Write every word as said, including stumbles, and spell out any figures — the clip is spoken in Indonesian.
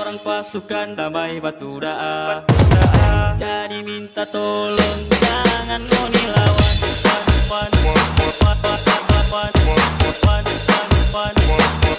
orang pasukan damai Batu Daa. Jadi minta tolong jangan ngoni lawan.